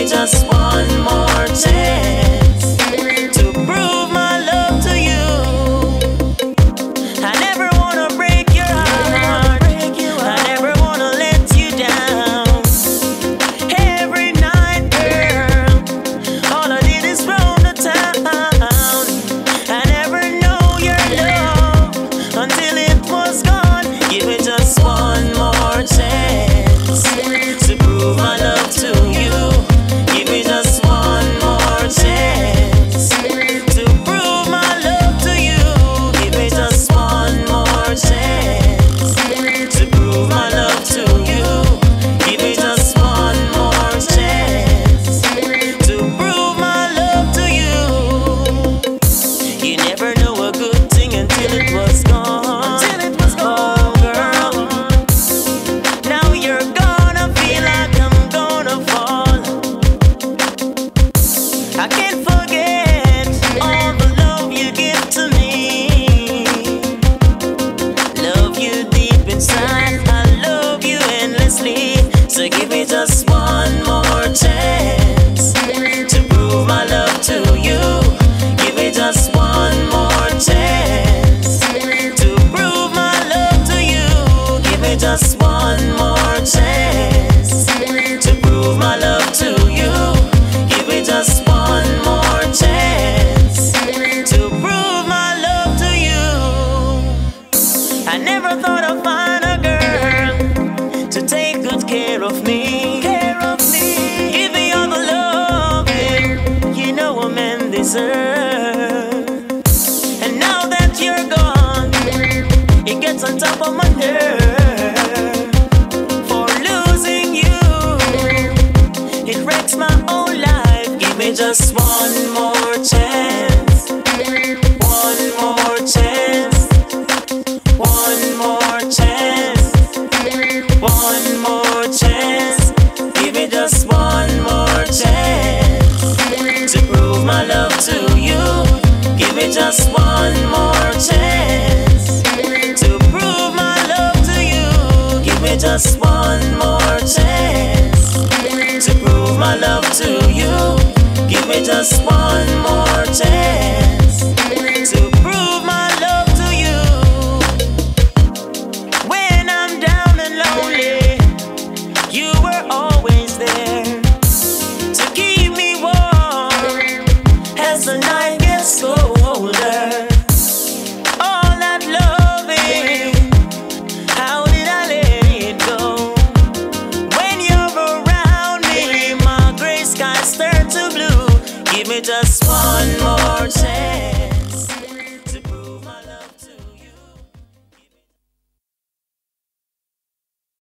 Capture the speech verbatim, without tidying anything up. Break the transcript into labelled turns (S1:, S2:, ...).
S1: just one more chance to prove my love to you. I never wanna break your heart, I never wanna let you down. Every night, girl, all I did is roam the town. I never know your love until it was gone. Give me just one more chance to prove my love to you. Give me just one more chance to prove my love to you. Give me just one more chance to prove my love to you. Give me just one more chance to prove my love to you. You never know a good thing until it was gone. Until it was gone. Oh, girl, now you're gonna feel like I'm gonna fall. I can't forget all the love you give to me. Love you deep inside, I love you endlessly. So give me just one more chance to prove my love to you. Give me just one more chance to prove my love to you. Give me just one more chance to prove my love to you. Give me just one more chance to prove my love to you. I never thought I'd find a girl to take good care of me. Care of me. Give me all the loving you know a man deserves. And now that you're gone, it gets on top of my nerve. For losing you, it wrecks my whole life. Give me just one more chance. One more chance. One more chance. One more chance. Give me just one more chance to prove my love to you. Give me just one more chance to prove my love to you. Give me just one more chance to prove my love to you. Give me just one more chance to prove my love to you. When I'm down and lonely, you were always there to keep me warm as the night gets colder. All that loving, how did I let it go? When you're around me, my gray skies turn to blue. Give me just one more